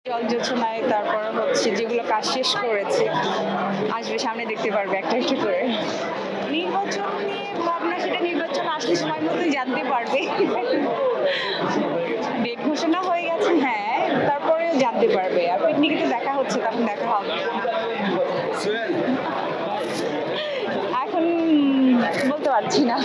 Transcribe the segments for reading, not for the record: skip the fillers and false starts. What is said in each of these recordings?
জল যোচনায় তারপর হচ্ছে যেগুলো কাজ শেষ করেছে আসবে সামনে দেখতে পারবে একটা একটা করে। নির্বাচন নিয়ে ভাবনা, সেটা নির্বাচন আসলে সময় মতোই জানতে পারবে। ডেট ঘোষণা হয়ে গেছে, হ্যাঁ, তারপরে জানতে পারবে। আর পিকনিকে তো দেখা হচ্ছে, তখন দেখা হবে। এখন বলতে পারছি না।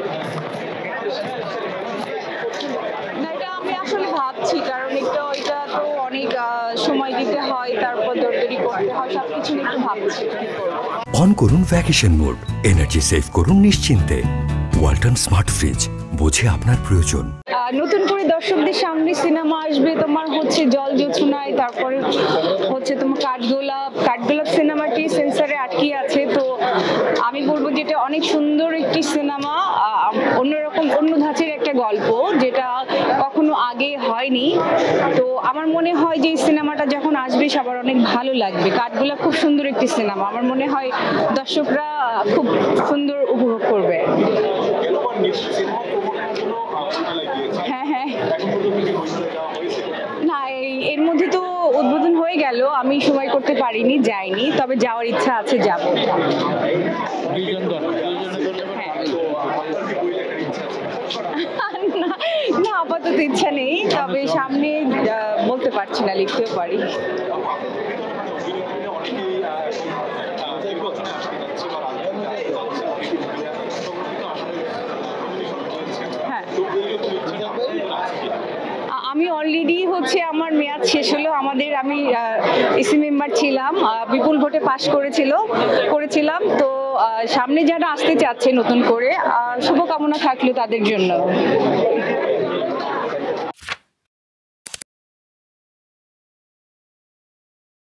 এটা আমি আসলে ভাবছি, কারণ ওইটা তো অনেক সময় দিতে হয়, তারপর দরকারি করতে হয়, সবকিছু নিয়ে একটু ভাবছি। অন করুন ভ্যাকেশন মোড, এনার্জি সেভ করুন নিশ্চিন্তে। ওয়ালটন স্মার্ট ফ্রিজ, বোঝে আপনার প্রয়োজন। নতুন করে দর্শকদের সামনে সিনেমা আসবে তোমার হচ্ছে জল যোচনায়, তারপরে হচ্ছে তোমার কাঠগোলাপ সিনেমাটি সেন্সরে আটকে আছে। তো আমি বলবো যেটা অনেক সুন্দর একটি সিনেমা, অন্যরকম অন্য ধাঁচের একটা গল্প যেটা কখনো আগে হয়নি। তো আমার মনে হয় যে এই সিনেমাটা যখন আসবে সবার অনেক ভালো লাগবে। কাঠগোলাপ খুব সুন্দর একটি সিনেমা, আমার মনে হয় দর্শকরা খুব সুন্দর উপভোগ করবে। হ্যাঁ হ্যাঁ, না এর মধ্যে তো উদ্বোধন হয়ে গেল, আমি সময় করতে পারিনি, যাইনি, তবে যাওয়ার ইচ্ছা আছে, যাব। না আপাতত ইচ্ছা নেই, তবে সামনে বলতে পারছি না, লিখতেও পারি। আমি অলরেডি হচ্ছে আমার মেয়াদ শেষ হলো। আমি এসি মেম্বার ছিলাম, বিপুল ভোটে পাশ করেছিলাম। তো সামনে যারা আসতে চাচ্ছে নতুন করে, শুভকামনা থাকলো তাদের জন্য।